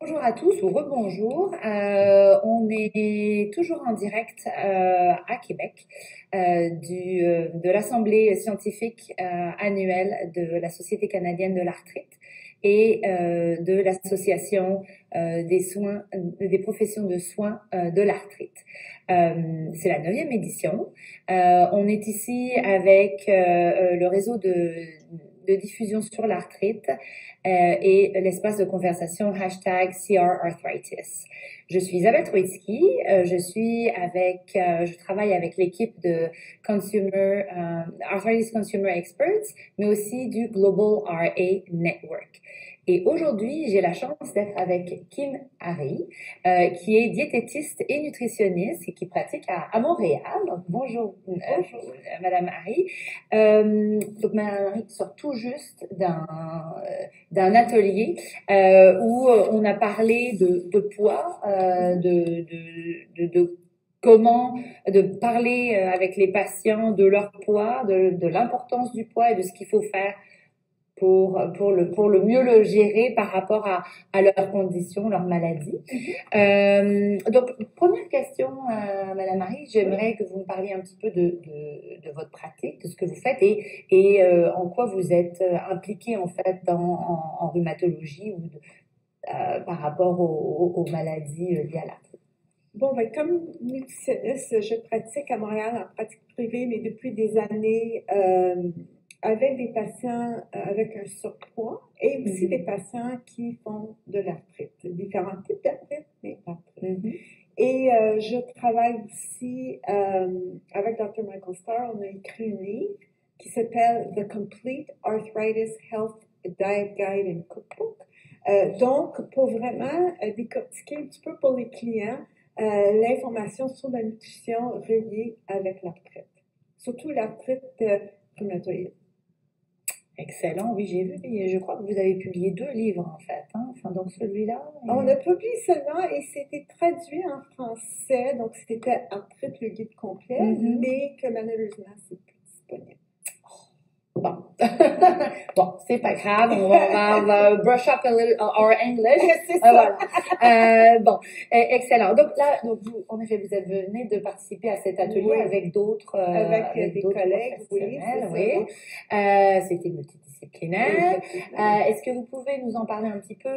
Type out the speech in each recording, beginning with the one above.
Bonjour à tous ou rebonjour. On est toujours en direct à Québec de l'Assemblée scientifique annuelle de la Société canadienne de l'arthrite et de l'Association des soins, des professions de soins de l'arthrite. C'est la 9e édition. On est ici avec le réseau de diffusion sur l'arthrite et l'espace de conversation hashtag CRArthritis. Je suis Isabelle Troitsky, je travaille avec l'équipe de Arthritis Consumer Experts, mais aussi du Global RA Network. Et aujourd'hui, j'ai la chance d'être avec Kim Harry, qui est diététiste et nutritionniste et qui pratique à Montréal. Donc, bonjour, Madame Harry. Donc, Madame Harry sort tout juste d'un atelier où on a parlé de poids, comment de parler avec les patients de leur poids, de l'importance du poids et de ce qu'il faut faire pour le mieux le gérer par rapport à leurs conditions, leurs maladies. Donc, première question, Madame Marie, j'aimerais que vous me parliez un petit peu de votre pratique, de ce que vous faites et en quoi vous êtes impliquée en fait en rhumatologie ou par rapport aux maladies liées à l'arthrite. Bon, ben, comme nutritionniste, je pratique à Montréal en pratique privée, mais depuis des années avec des patients avec un surpoids et aussi des patients qui font de l'arthrite, différents types d'arthrite, mais l'arthrite. Et je travaille aussi avec Dr. Michael Starr. On a écrit un livre qui s'appelle The Complete Arthritis Health Diet Guide and Cookbook. Donc, pour vraiment décortiquer un petit peu pour les clients l'information sur la nutrition reliée avec l'arthrite, surtout l'arthrite rhumatoïde. Excellent, oui, j'ai vu, et je crois que vous avez publié 2 livres en fait, hein? Enfin, donc celui-là. On a publié seulement et c'était traduit en français, donc c'était Arthrite, le guide complet, mais que malheureusement c'est plus disponible. Bon, bon, c'est pas grave, on va brush up a little our English. Voilà. Bon, excellent. Donc là, vous, en effet, vous venez de participer à cet atelier avec d'autres, avec des collègues, oui. C'était multidisciplinaire. Est-ce que vous pouvez nous en parler un petit peu?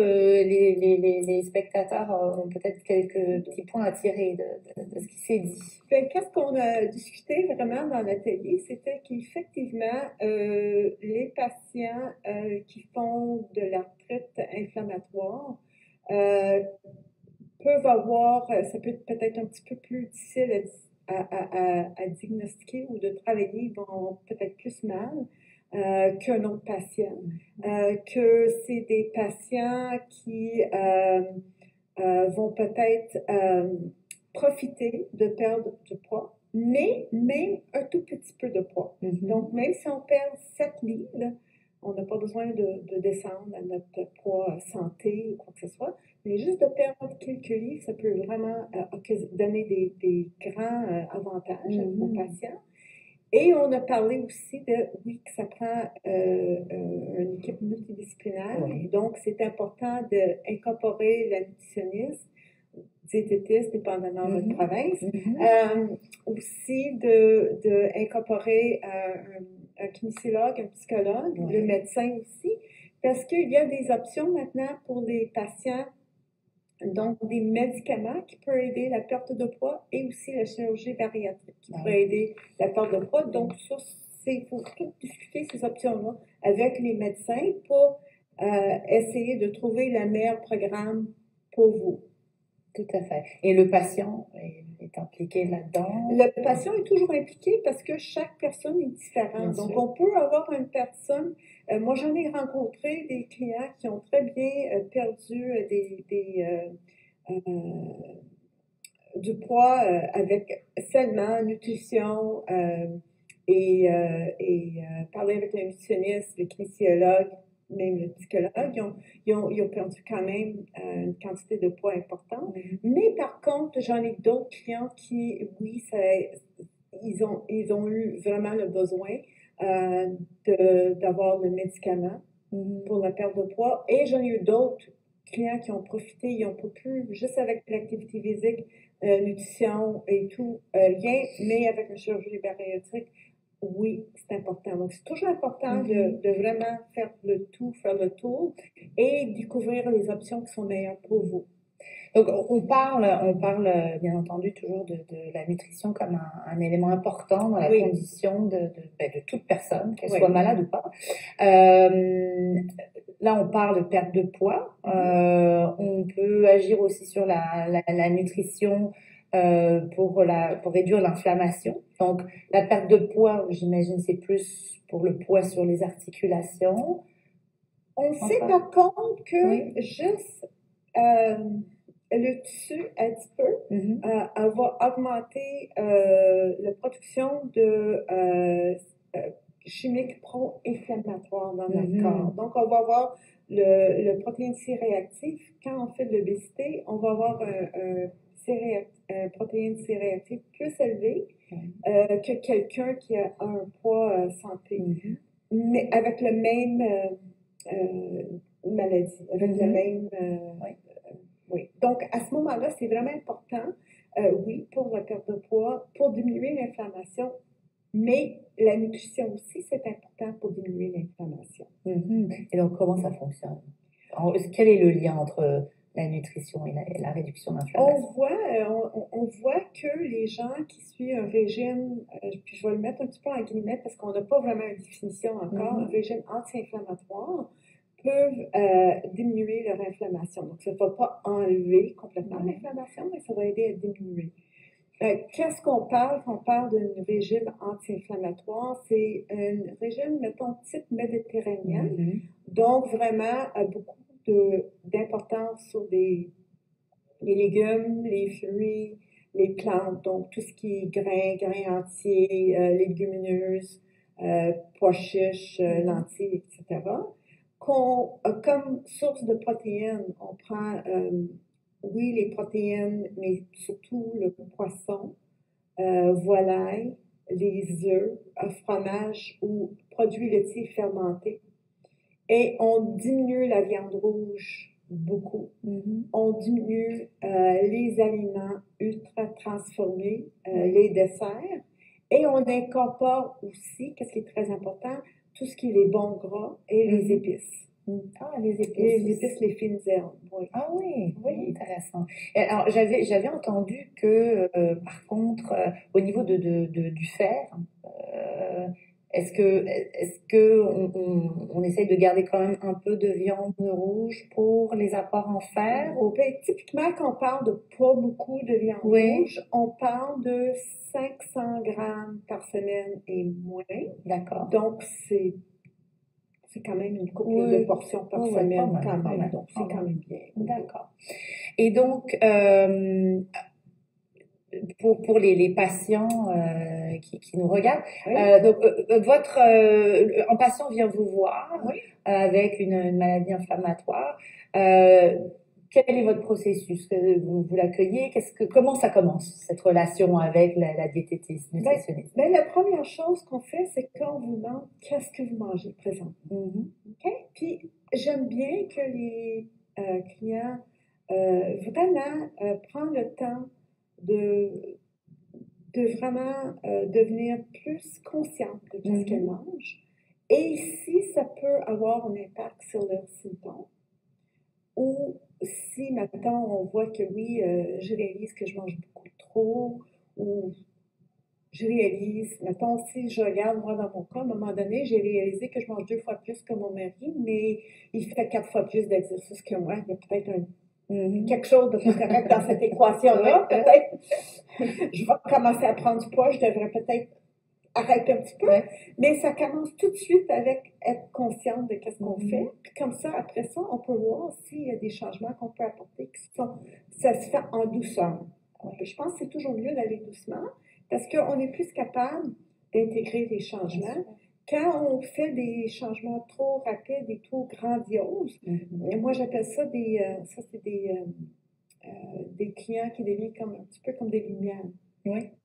Les spectateurs ont peut-être quelques petits points à tirer de ce qui s'est dit. Qu'est-ce qu'on a discuté vraiment dans l'atelier, c'était qu'effectivement, les patients qui font de l'arthrite inflammatoire peuvent avoir, ça peut être peut-être un petit peu plus difficile à diagnostiquer ou de travailler, ils vont peut-être plus mal qu'un autre patient. Que c'est des patients qui vont peut-être profiter de perdre du poids, mais même un tout petit peu de poids. Donc, même si on perd 7 livres, on n'a pas besoin de descendre à notre poids santé ou quoi que ce soit, mais juste de perdre quelques livres, ça peut vraiment donner des grands avantages aux patients. Et on a parlé aussi que ça prend une équipe multidisciplinaire, donc c'est important d'incorporer la nutritionniste, diététiste, dépendamment de votre province. Aussi d'incorporer un kinésiologue, un psychologue, le médecin aussi, parce qu'il y a des options maintenant pour les patients, donc des médicaments qui peuvent aider la perte de poids et aussi la chirurgie bariatrique qui peut aider la perte de poids. Donc ça, il faut tout discuter ces options-là avec les médecins pour essayer de trouver le meilleur programme pour vous. Tout à fait. Et le patient est impliqué là-dedans? Le patient est toujours impliqué parce que chaque personne est différente. Donc, on peut avoir une personne... moi, j'en ai rencontré des clients qui ont très bien perdu du poids avec seulement nutrition et parler avec le nutritionniste, le kinésiologue, même le psychologue, ils ont perdu quand même une quantité de poids importante. Mais par contre, j'en ai d'autres clients qui, oui, ils ont eu vraiment le besoin d'avoir le médicament pour la perte de poids. Et j'en ai eu d'autres clients qui ont profité, ils n'ont pas pu, juste avec l'activité physique, nutrition et tout, rien, mais avec la chirurgie bariatrique, oui, c'est important. Donc, c'est toujours important de vraiment faire le tour et découvrir les options qui sont meilleures pour vous. Donc, on parle bien entendu toujours de la nutrition comme un élément important dans la Oui. condition de toute personne, qu'elle Oui. soit malade ou pas. Là, on parle de perte de poids. On peut agir aussi sur la nutrition pour réduire l'inflammation. Donc, la perte de poids, j'imagine, c'est plus pour le poids sur les articulations. On sait par contre que Oui. juste le dessus un petit peu va augmenter la production de chimiques pro-inflammatoires dans notre corps. Donc, on va avoir le protéine C réactif. Quand on fait de l'obésité, on va avoir un protéine C réactif plus élevé que quelqu'un qui a un poids santé. Mais avec le même maladie, avec le même... oui. Donc, à ce moment-là, c'est vraiment important, oui, pour la perte de poids, pour diminuer l'inflammation, mais la nutrition aussi, c'est important pour diminuer l'inflammation. Et donc, comment ça fonctionne? Quel est le lien entre la nutrition et la réduction d'inflammation? On voit que les gens qui suivent un régime, puis je vais le mettre un petit peu en guillemets parce qu'on n'a pas vraiment une définition encore, un régime anti-inflammatoire, peuvent diminuer leur inflammation. Donc, ça ne va pas enlever complètement l'inflammation, mais ça va aider à diminuer. Qu'est-ce qu'on parle quand on parle d'un régime anti-inflammatoire? C'est un régime, mettons, type méditerranéen. Donc, vraiment, beaucoup d'importance sur les légumes, les fruits, les plantes, donc tout ce qui est grains entiers, légumineuses, pois chiches, lentilles, etc. Comme source de protéines, on prend, oui, les protéines, mais surtout le poisson, volaille, les œufs, fromage ou produits laitiers fermentés. Et on diminue la viande rouge beaucoup. On diminue les aliments ultra transformés, les desserts. Et on incorpore aussi, qu'est-ce qui est très important, tout ce qui est les bons gras et les épices. Ah, les épices. Les épices, les fines herbes, oui. Ah oui, intéressant. Et alors, j'avais entendu que, par contre, au niveau du fer, est-ce que on essaye de garder quand même un peu de viande rouge pour les apports en fer? Ben, typiquement, quand on parle de pas beaucoup de viande rouge, on parle de 500 grammes par semaine et moins. D'accord. Donc, c'est quand même une couple de portions par semaine, quand même. Donc, c'est quand même bien. D'accord. Et donc, pour les patients qui nous regardent, donc un patient vient vous voir avec une maladie inflammatoire. Quel est votre processus? Vous l'accueillez? Comment ça commence, cette relation avec la diététicienne nutritionniste? La première chose qu'on fait, c'est qu'on vous demande qu'est-ce que vous mangez présentement. Puis, j'aime bien que les clients vraiment prennent le temps de vraiment devenir plus consciente de ce qu'elles mangent. Et si ça peut avoir un impact sur leurs symptômes, ou si maintenant on voit que oui, je réalise que je mange beaucoup trop, ou je réalise, mettons, si je regarde moi dans mon cas, à un moment donné, j'ai réalisé que je mange 2 fois plus que mon mari, mais il fait 4 fois plus d'exercice que moi. Il y a peut-être quelque chose de pas correct dans cette équation-là. Peut-être, je vais commencer à prendre du poids, je devrais peut-être arrêter un petit peu. Mais ça commence tout de suite avec être consciente de ce qu'on fait. Puis comme ça, après ça, on peut voir s'il y a des changements qu'on peut apporter. Ça se fait en douceur. Je pense que c'est toujours mieux d'aller doucement parce qu'on est plus capable d'intégrer les changements. Quand on fait des changements trop rapides et trop grandioses, moi j'appelle ça des clients qui deviennent un petit peu comme des lumières.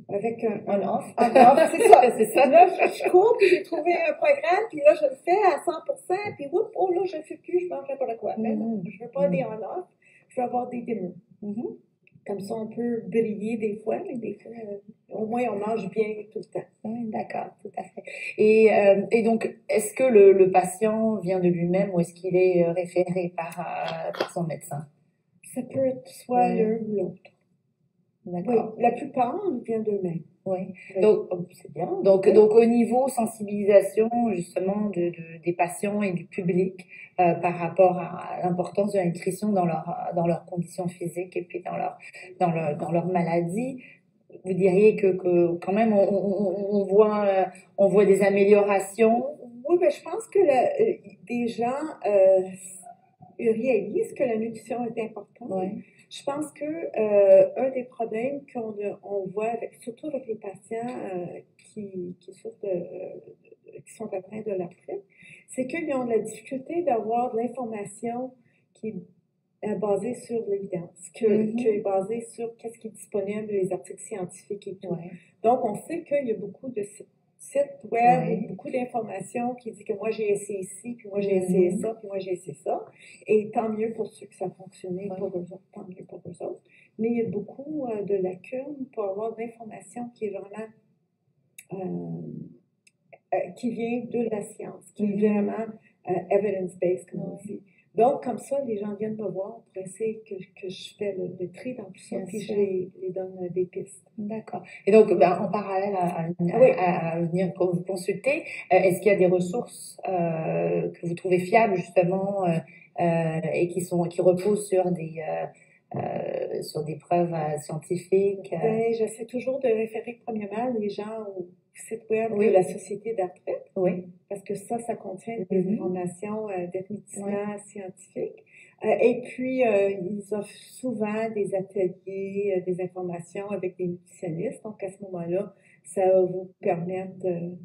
avec On off. C'est ça. C'est ça. Là, je cours, puis j'ai trouvé un programme, puis là, je le fais à 100%, puis oups, oh là, je ne fais plus, je mange n'importe quoi. Mais non, je veux pas des on-off, je veux avoir des dimmers. Comme ça, on peut briller des fois, mais des fois, au moins, on mange bien tout le temps. Oui, d'accord, tout à fait. Et donc, est-ce que le patient vient de lui-même ou est-ce qu'il est référé par son médecin? Ça peut être soit l'un ou l'autre. D'accord. Oui, la plupart viennent d'eux-mêmes. Oui. Oui. Donc, c'est bien. Donc, au niveau sensibilisation, justement, des patients et du public par rapport à l'importance de la nutrition dans leurs conditions physiques et puis dans leur maladie, vous diriez que quand même, on voit des améliorations. Oui, ben, je pense que des gens réalisent que la nutrition est importante. Oui. Je pense que un des problèmes qu'on voit, surtout avec les patients qui souffrent qui sont atteints de l'arthrite, c'est qu'ils ont de la difficulté d'avoir de l'information qui est basée sur l'évidence, qui est basée sur qu'est-ce qui est disponible, les articles scientifiques et tout. Ouais. Donc, on sait qu'il y a beaucoup de sites web, beaucoup d'informations qui disent que moi j'ai essayé ci, puis moi j'ai essayé ça, puis moi j'ai essayé ça. Et tant mieux pour ceux que ça a fonctionné, pour eux autres, tant mieux pour eux autres. Mais il y a beaucoup de lacunes pour avoir de l'information qui est vraiment qui vient de la science, qui est vraiment evidence-based, comme on dit. Donc, comme ça, les gens viennent me voir pour essayer que je fais le tri dans tout ça, puis je les donne des pistes. D'accord. Et donc, en parallèle à venir vous consulter, est-ce qu'il y a des ressources que vous trouvez fiables, justement, et qui reposent sur des preuves scientifiques? Ben, j'essaie toujours de référer premièrement les gens au site web de la Société d'arthrite. Oui. Parce que ça contient des informations définitivement scientifiques. Et puis, ils offrent souvent des ateliers, des informations avec des nutritionnistes. Donc, à ce moment-là, ça va vous permettre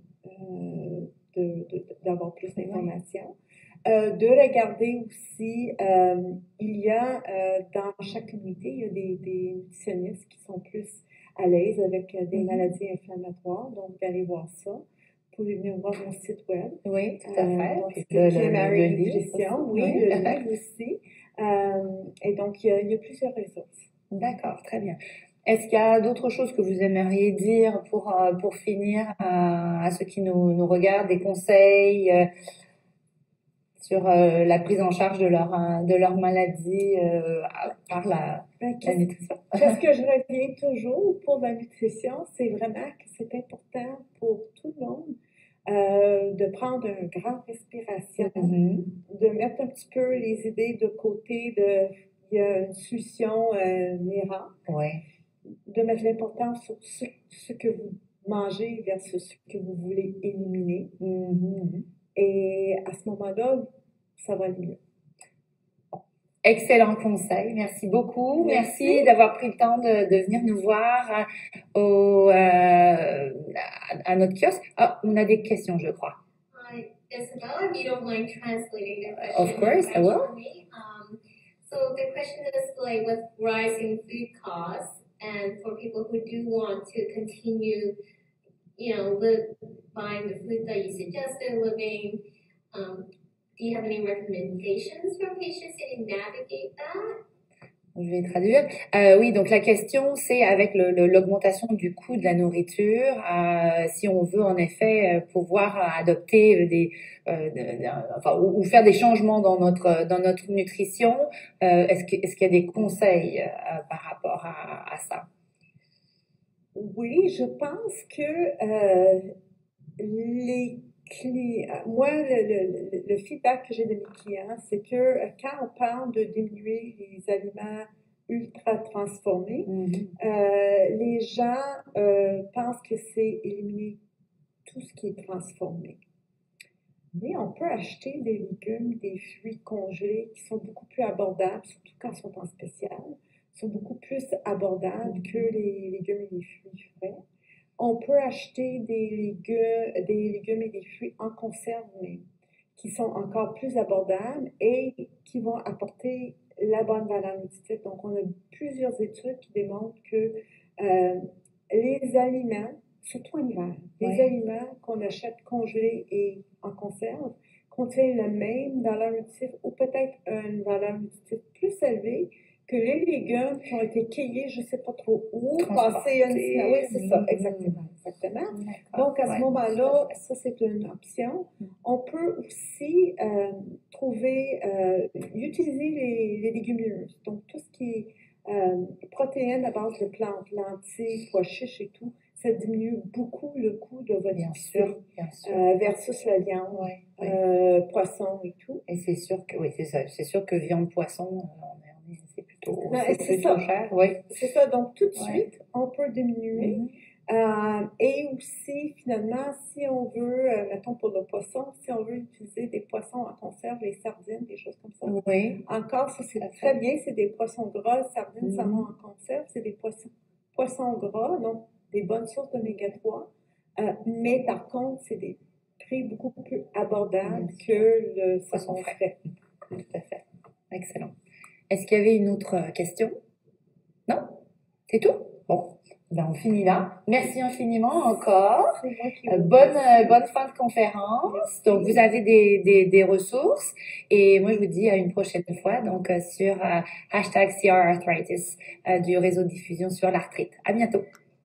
d'avoir plus d'informations. De regarder aussi, il y a dans chaque unité, il y a des nutritionnistes qui sont plus à l'aise avec des maladies inflammatoires. Donc, d'aller voir ça. Vous pouvez venir voir mon site web. Oui, tout à fait. Donc, c'est Mary Nutrition. Oui, le livre aussi. Et donc, il y a plusieurs ressources. D'accord, très bien. Est-ce qu'il y a d'autres choses que vous aimeriez dire pour finir à ceux qui nous regardent, des conseils sur la prise en charge de leur maladie par la nutrition? Qu'est-ce que je reviens toujours pour la nutrition, c'est vraiment que c'est important pour tout le monde de prendre une grande respiration, de mettre un petit peu les idées de côté, il y a une solution miracle, de mettre l'importance sur ce que vous mangez versus ce que vous voulez éliminer. Et à ce moment-là, ça va aller mieux. Excellent conseil, merci beaucoup. Merci d'avoir pris le temps de venir nous voir à notre kiosque. Ah, on a des questions, je crois. Isabel, if you don't mind translating the question. Of course, I will. So the question is like with rising food costs and for people who do want to continue, buying the food that you suggested, living, do you have any recommendations for patients to navigate that? Je vais traduire. Oui, donc la question, c'est avec l'augmentation du coût de la nourriture, si on veut en effet pouvoir adopter ou faire des changements dans notre nutrition, est-ce qu'il y a des conseils par rapport à ça? Oui, je pense que moi, le feedback que j'ai de mes clients, c'est que quand on parle de diminuer les aliments ultra transformés, les gens pensent que c'est éliminer tout ce qui est transformé. Mais on peut acheter des légumes, des fruits congelés qui sont beaucoup plus abordables, surtout quand ils sont en spécial, sont beaucoup plus abordables que les légumes et les fruits frais. On peut acheter des légumes et des fruits en conserve même, qui sont encore plus abordables et qui vont apporter la bonne valeur nutritive. Donc, on a plusieurs études qui démontrent que les aliments, surtout en hiver, les Ouais. aliments qu'on achète congelés et en conserve contiennent la même valeur nutritive ou peut-être une valeur nutritive plus élevée que les légumes qui ont été cueillis, je ne sais pas trop où, passés une Transporté. semaine. Oui, c'est ça, Mhm. exactement, exactement. D'accord. Donc, à ce Ouais. moment-là, ça, c'est une option. On peut aussi trouver, utiliser les légumineuses. Donc, tout ce qui est protéines à base de plantes, lentilles, pois chiches et tout, ça diminue beaucoup le coût de votre Bien épicerie sûr, bien sûr. versus la viande, Ouais, ouais. poisson et tout. Et c'est sûr que, oui, c'est ça. C'est sûr que viande, poisson, c'est plutôt, Ben, c'est c'est plutôt ça. cher. Oui. C'est ça. Donc, tout de Ouais. suite, on peut diminuer. Mhm. Et aussi, finalement, si on veut, mettons pour le poisson, si on veut utiliser des poissons en conserve, les sardines, des choses comme ça, Oui. encore, ça c'est Tout à fait. très bien, c'est des poissons gras, sardines, saumon Mhm. en conserve, c'est des poissons gras, donc des bonnes sources d'oméga 3. Mais par contre, c'est des prix beaucoup plus abordables Bien sûr. que le Poisson saumon frais. frais. Tout à fait. Excellent. Est-ce qu'il y avait une autre question? Non? C'est tout? Bon, ben on finit là. Merci infiniment encore. C'est moi qui vous remercie. Bonne fin de conférence. Merci. Donc, vous avez des ressources. Et moi, je vous dis à une prochaine fois, donc sur hashtag CR Arthritis du réseau de diffusion sur l'arthrite. À bientôt.